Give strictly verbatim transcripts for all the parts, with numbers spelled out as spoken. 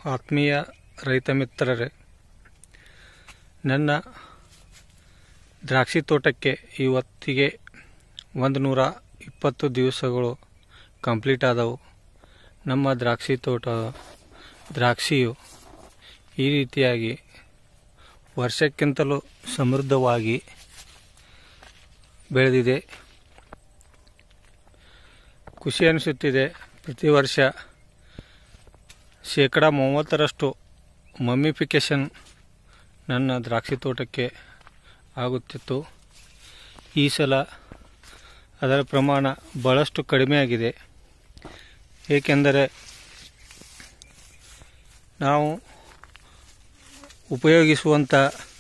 ಆತ್ಮೀಯ ರೈತ ಮಿತ್ರರೇ, ನನ್ನ ದ್ರಾಕ್ಷಿ ತೋಟಕ್ಕೆ ಇವತ್ತಿಗೆ ಒಂದು ನೂರ ಇಪ್ಪತ್ತು ದಿವಸಗಳು ಕಂಪ್ಲೀಟ್ ಆದವು. ನಮ್ಮ ದ್ರಾಕ್ಷಿ ತೋಟ ದ್ರಾಕ್ಷಿಯು ಈ ರೀತಿಯಾಗಿ ವರ್ಷಕ್ಕಿಂತಲೂ ಸಮೃದ್ಧವಾಗಿ ಬೆಳೆದಿದೆ. ಖುಷಿ ಅನಿಸುತ್ತಿದೆ. ಪ್ರತಿ ವರ್ಷ ಶೇಕಡ ಮೂವತ್ತರಷ್ಟು ಮಮ್ಮಿಫಿಕೇಷನ್ ನನ್ನ ದ್ರಾಕ್ಷಿ ತೋಟಕ್ಕೆ ಆಗುತ್ತಿತ್ತು. ಈ ಸಲ ಅದರ ಪ್ರಮಾಣ ಬಹಳಷ್ಟು ಕಡಿಮೆಯಾಗಿದೆ. ಏಕೆಂದರೆ ನಾವು ಉಪಯೋಗಿಸುವಂಥ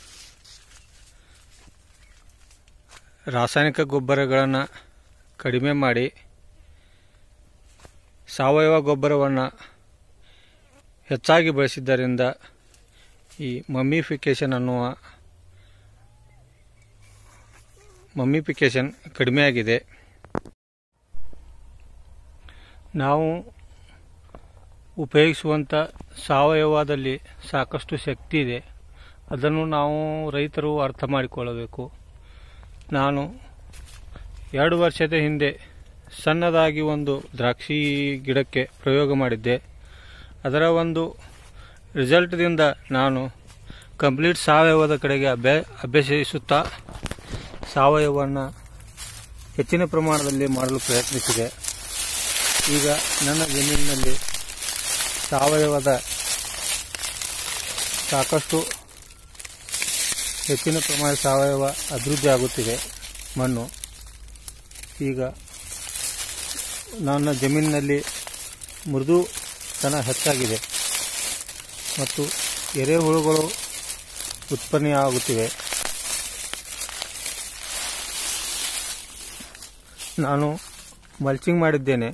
ರಾಸಾಯನಿಕ ಗೊಬ್ಬರಗಳನ್ನು ಕಡಿಮೆ ಮಾಡಿ ಸಾವಯವ ಗೊಬ್ಬರವನ್ನು ಹೆಚ್ಚಾಗಿ ಬಳಸಿದ್ದರಿಂದ ಈ ಮಮ್ಮಿಫಿಕೇಷನ್ ಅನ್ನುವ ಮಮ್ಮಿಫಿಕೇಷನ್ ಕಡಿಮೆಯಾಗಿದೆ. ನಾವು ಉಪಯೋಗಿಸುವಂಥ ಸಾವಯವದಲ್ಲಿ ಸಾಕಷ್ಟು ಶಕ್ತಿ ಇದೆ. ಅದನ್ನು ನಾವು ರೈತರು ಅರ್ಥ ಮಾಡಿಕೊಳ್ಳಬೇಕು. ನಾನು ಎರಡು ವರ್ಷದ ಹಿಂದೆ ಸಣ್ಣದಾಗಿ ಒಂದು ದ್ರಾಕ್ಷಿ ಗಿಡಕ್ಕೆ ಪ್ರಯೋಗ ಮಾಡಿದ್ದೆ. ಅದರ ಒಂದು ರಿಸಲ್ಟ್ದಿಂದ ನಾನು ಕಂಪ್ಲೀಟ್ ಸಾವಯವದ ಕಡೆಗೆ ಅಭ್ಯಾ ಅಭ್ಯಸಿಸುತ್ತಾ ಸಾವಯವವನ್ನು ಹೆಚ್ಚಿನ ಪ್ರಮಾಣದಲ್ಲಿ ಮಾಡಲು ಪ್ರಯತ್ನಿಸಿದೆ. ಈಗ ನನ್ನ ಜಮೀನಿನಲ್ಲಿ ಸಾವಯವದ ಸಾಕಷ್ಟು ಹೆಚ್ಚಿನ ಪ್ರಮಾಣ ಸಾವಯವ ಅಭಿವೃದ್ಧಿ ಆಗುತ್ತಿದೆ. ಮಣ್ಣು ಈಗ ನನ್ನ ಜಮೀನಿನಲ್ಲಿ ಮೃದುತನ ಹೆಚ್ಚಾಗಿದೆ ಮತ್ತು ಎರೆಹುಳುಗಳು ಉತ್ಪನ್ನವಾಗುತ್ತಿವೆ. ನಾನು ಮಲ್ಚಿಂಗ್ ಮಾಡಿದ್ದೇನೆ.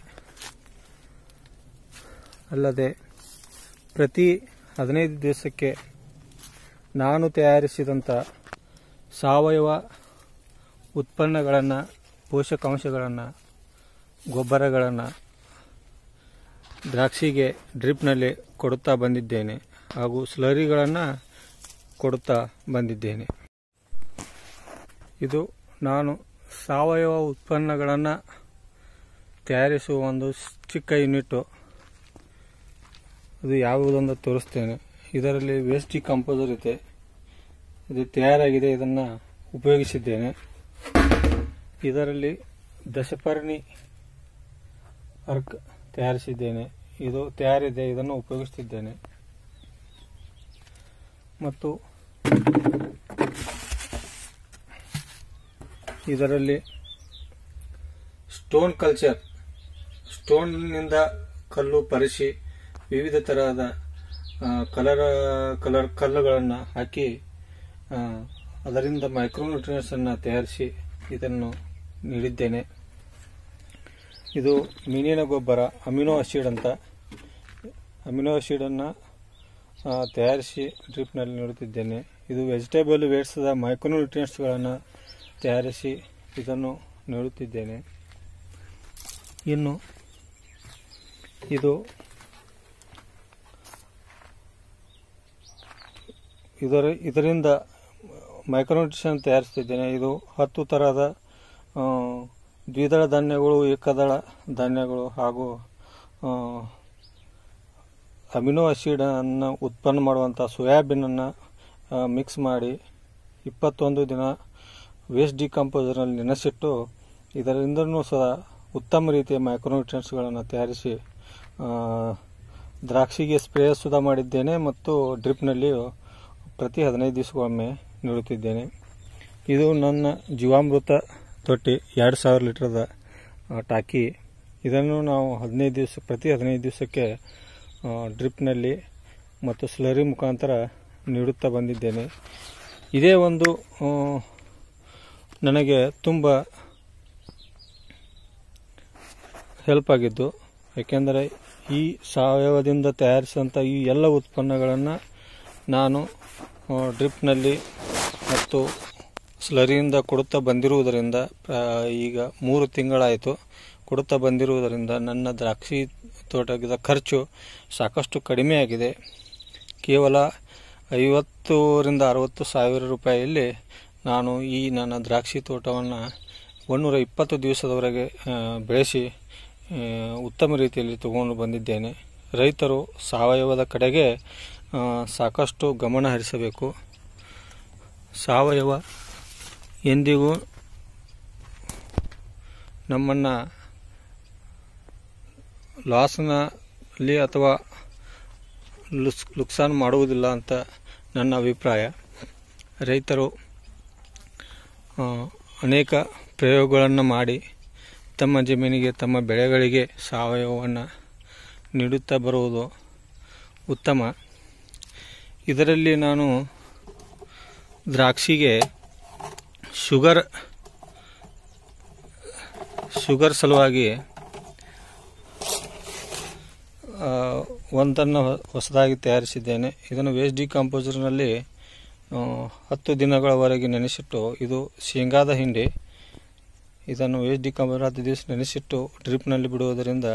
ಅಲ್ಲದೆ ಪ್ರತಿ ಹದಿನೈದು ದಿವಸಕ್ಕೆ ನಾನು ತಯಾರಿಸಿದಂಥ ಸಾವಯವ ಉತ್ಪನ್ನಗಳನ್ನು, ಪೋಷಕಾಂಶಗಳನ್ನು, ಗೊಬ್ಬರಗಳನ್ನು ದ್ರಾಕ್ಷಿಗೆ ಡ್ರಿಪ್ನಲ್ಲಿ ಕೊಡುತ್ತಾ ಬಂದಿದ್ದೇನೆ ಹಾಗೂ ಸ್ಲರಿಗಳನ್ನು ಕೊಡುತ್ತಾ ಬಂದಿದ್ದೇನೆ. ಇದು ನಾನು ಸಾವಯವ ಉತ್ಪನ್ನಗಳನ್ನು ತಯಾರಿಸುವ ಒಂದು ಚಿಕ್ಕ ಯೂನಿಟ್ಟು. ಇದು ಯಾವುದೊಂದು ತೋರಿಸ್ತೇನೆ. ಇದರಲ್ಲಿ ವೇಸ್ಟ್ ಡಿಕಂಪೋಸರ್ ಇದೆ. ಇದು ತಯಾರಾಗಿದೆ. ಇದನ್ನು ಉಪಯೋಗಿಸಿದ್ದೇನೆ. ಇದರಲ್ಲಿ ದಶಪರ್ಣಿ ಅರ್ಕ್ ತಯಾರಿಸಿದ್ದೇನೆ. ಇದು ತಯಾರಿದೆ. ಇದನ್ನು ಉಪಯೋಗಿಸುತ್ತಿದ್ದೇನೆ. ಮತ್ತು ಇದರಲ್ಲಿ ಸ್ಟೋನ್ ಕಲ್ಚರ್, ಸ್ಟೋನ್ನಿಂದ ಕಲ್ಲು ಪರಿಸಿ ವಿವಿಧ ತರಹದ ಕಲರ್ ಕಲರ್ ಕಲ್ಲುಗಳನ್ನು ಹಾಕಿ ಅದರಿಂದ ಮೈಕ್ರೋನ್ಯೂಟ್ರಿಯೆಂಟ್ಸ್ ಅನ್ನು ತಯಾರಿಸಿ ಇದನ್ನು ನೀಡಿದ್ದೇನೆ. ಇದು ಮೀನಿನ ಗೊಬ್ಬರ, ಅಮಿನೋ ಆಸಿಡ್ ಅಂತ. ಅಮಿನೋ ಆಸಿಡನ್ನು ತಯಾರಿಸಿ ಡ್ರಿಪ್ನಲ್ಲಿ ನೀಡುತ್ತಿದ್ದೇನೆ. ಇದು ವೆಜಿಟೇಬಲ್ ವೇಸ್ಟ್ದ ಮೈಕ್ರೋನ್ಯೂಟ್ರಿಯೆಂಟ್ಸ್ಗಳನ್ನು ತಯಾರಿಸಿ ಇದನ್ನು ನೀಡುತ್ತಿದ್ದೇನೆ. ಇನ್ನು ಇದು ಇದರ ಇದರಿಂದ ಮೈಕ್ರೋನ್ಯೂಟ್ರಿಷನ್ ತಯಾರಿಸುತ್ತಿದ್ದೇನೆ. ಇದು ಹತ್ತು ತರಹದ ದ್ವಿದಳ ಧಾನ್ಯಗಳು, ಏಕದಳ ಧಾನ್ಯಗಳು ಹಾಗೂ ಅಮಿನೋ ಆಸಿಡನ್ನು ಉತ್ಪನ್ನ ಮಾಡುವಂಥ ಸೋಯಾಬೀನನ್ನು ಮಿಕ್ಸ್ ಮಾಡಿ ಇಪ್ಪತ್ತೊಂದು ದಿನ ವೇಸ್ಟ್ ಡಿಕಂಪೋಸರ್ನಲ್ಲಿ ನೆನೆಸಿಟ್ಟು ಇದರಿಂದನೂ ಸಹ ಉತ್ತಮ ರೀತಿಯ ಮೈಕ್ರೋನ್ಯೂಟ್ರಿಯೆಂಟ್ಸ್ಗಳನ್ನು ತಯಾರಿಸಿ ದ್ರಾಕ್ಷಿಗೆ ಸ್ಪ್ರೇ ಸುಧಾ ಮಾಡಿದ್ದೇನೆ ಮತ್ತು ಡ್ರಿಪ್ನಲ್ಲಿ ಪ್ರತಿ ಹದಿನೈದು ದಿವಸಗೊಮ್ಮೆ ನೀಡುತ್ತಿದ್ದೇನೆ. ಇದು ನನ್ನ ಜೀವಾಮೃತ ತೊಟ್ಟಿ, ಎರಡು ಸಾವಿರ ಲೀಟರ್ದ ಟಾಕಿ. ಇದನ್ನು ನಾವು ಹದಿನೈದು ದಿವಸ ಪ್ರತಿ ಹದಿನೈದು ದಿವಸಕ್ಕೆ ಡ್ರಿಪ್ನಲ್ಲಿ ಮತ್ತು ಸ್ಲರಿ ಮುಖಾಂತರ ನೀಡುತ್ತಾ ಬಂದಿದ್ದೇನೆ. ಇದೇ ಒಂದು ನನಗೆ ತುಂಬ ಹೆಲ್ಪ್ ಆಗಿದ್ದು. ಏಕೆಂದರೆ ಈ ಸಾವಯವದಿಂದ ತಯಾರಿಸಿದಂಥ ಈ ಎಲ್ಲ ಉತ್ಪನ್ನಗಳನ್ನು ನಾನು ಡ್ರಿಪ್ನಲ್ಲಿ ಮತ್ತು ಸ್ಲರಿಯಿಂದ ಕೊಡುತ್ತಾ ಬಂದಿರುವುದರಿಂದ ಈಗ ಮೂರು ತಿಂಗಳಾಯಿತು ಕೊಡುತ್ತಾ ಬಂದಿರುವುದರಿಂದ ನನ್ನ ದ್ರಾಕ್ಷಿ ತೋಟದ ಖರ್ಚು ಸಾಕಷ್ಟು ಕಡಿಮೆಯಾಗಿದೆ. ಕೇವಲ ಐವತ್ತರಿಂದ ಅರವತ್ತು ಸಾವಿರ ರೂಪಾಯಿಯಲ್ಲಿ ನಾನು ಈ ನನ್ನ ದ್ರಾಕ್ಷಿ ತೋಟವನ್ನು ಒಂದೂರ ಇಪ್ಪತ್ತು ದಿವಸದವರೆಗೆ ಬೆಳೆಸಿ ಉತ್ತಮ ರೀತಿಯಲ್ಲಿ ತಗೊಂಡು ಬಂದಿದ್ದೇನೆ. ರೈತರು ಸಾವಯವದ ಕಡೆಗೆ ಸಾಕಷ್ಟು ಗಮನ ಹರಿಸಬೇಕು. ಸಾವಯವ ಎಂದಿಗೂ ನಮ್ಮನ್ನು ಲಾಸ್ನಲ್ಲಿ ಅಥವಾ ಲುಕ್ಸ್ ಲುಕ್ಸಾನ್ ಮಾಡುವುದಿಲ್ಲ ಅಂತ ನನ್ನ ಅಭಿಪ್ರಾಯ. ರೈತರು ಅನೇಕ ಪ್ರಯೋಗಗಳನ್ನು ಮಾಡಿ ತಮ್ಮ ಜಮೀನಿಗೆ ತಮ್ಮ ಬೆಳೆಗಳಿಗೆ ಸಾವಯವವನ್ನು ನೀಡುತ್ತಾ ಬರುವುದು ಉತ್ತಮ. ಇದರಲ್ಲಿ ನಾನು ದ್ರಾಕ್ಷಿಗೆ ಶುಗರ್ ಶುಗರ್ ಸಲುವಾಗಿ ಒಂದನ್ನು ಹೊಸದಾಗಿ ತಯಾರಿಸಿದ್ದೇನೆ. ಇದನ್ನು ವೇಸ್ಟ್ ಡಿಕಂಪೋಸರ್ನಲ್ಲಿ ಹತ್ತು ದಿನಗಳವರೆಗೆ ನೆನೆಸಿಟ್ಟು, ಇದು ಶೇಂಗಾದ ಹಿಂಡಿ, ಇದನ್ನು ವೇಸ್ಟ್ ಡಿಕಂಪೋಸರ್ ಹತ್ತು ದಿವಸ ನೆನೆಸಿಟ್ಟು ಡ್ರಿಪ್ನಲ್ಲಿ ಬಿಡುವುದರಿಂದ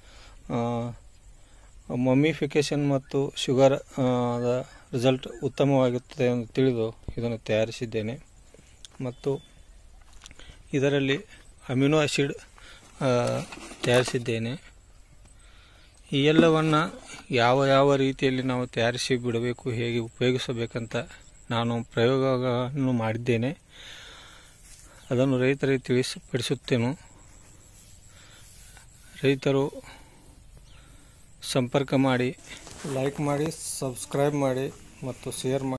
ಮಮ್ಮಿಫಿಕೇಷನ್ ಮತ್ತು ಶುಗರ್ ರಿಸಲ್ಟ್ ಉತ್ತಮವಾಗಿರುತ್ತದೆ ಎಂದು ತಿಳಿದು ಇದನ್ನು ತಯಾರಿಸಿದ್ದೇನೆ. ಮತ್ತು ಇದರಲ್ಲಿ ಅಮಿನೋ ಆಸಿಡ್ ತಯಾರಿಸಿದ್ದೇನೆ. ಈ ಎಲ್ಲವನ್ನು ಯಾವ ಯಾವ ರೀತಿಯಲ್ಲಿ ನಾವು ತಯಾರಿಸಿ ಬಿಡಬೇಕು, ಹೇಗೆ ಉಪಯೋಗಿಸಬೇಕಂತ ನಾನು ಪ್ರಯೋಗಗಳನ್ನು ಮಾಡಿದ್ದೇನೆ. ಅದನ್ನು ರೈತರಿಗೆ ತಿಳಿಸಿಪಡಿಸುತ್ತೇನೆ. ರೈತರು ಸಂಪರ್ಕ ಮಾಡಿ, ಲೈಕ್ ಮಾಡಿ, ಸಬ್ಸ್ಕ್ರೈಬ್ ಮಾಡಿ ಮತ್ತು ಶೇರ್ ಮಾಡಿ.